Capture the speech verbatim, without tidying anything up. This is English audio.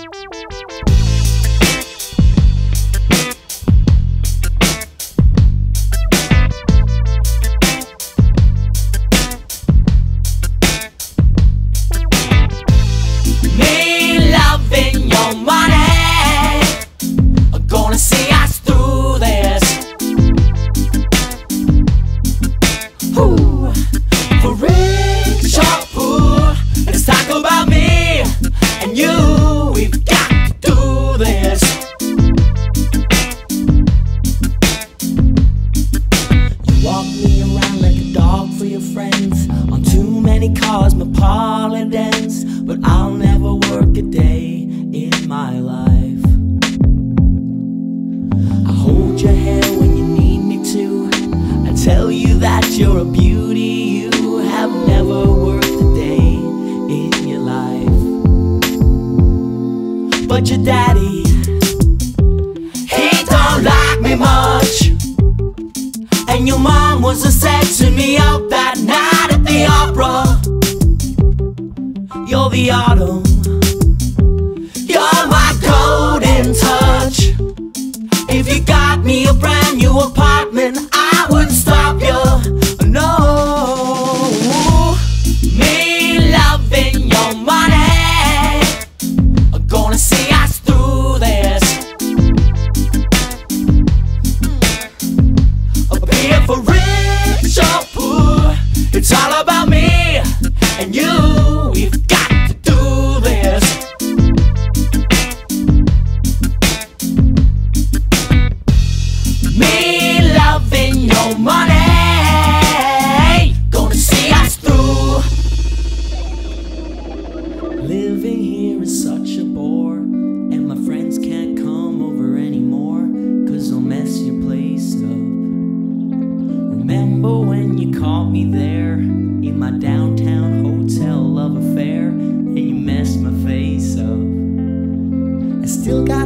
Cosmopolitans, but I'll never work a day in my life. I hold your hand when you need me to. I tell you that you're a beauty. You have never worked a day in your life. But your daddy, he don't like me much. And your mom was a setting me up that night at the opera. You're the autumn, you're my golden touch. If you got me a brand new apartment, I wouldn't stop you, no. Me loving your money, I'm gonna see us through this. Up here for rich or poor, it's all about me and you. We've got to do this. Me loving your money, gonna see us through. Living here is such a bore, and my friends can't come over anymore, 'cause I'll mess your place up. Remember when you caught me there in my downtown hotel love affair, and you messed my face up? I still got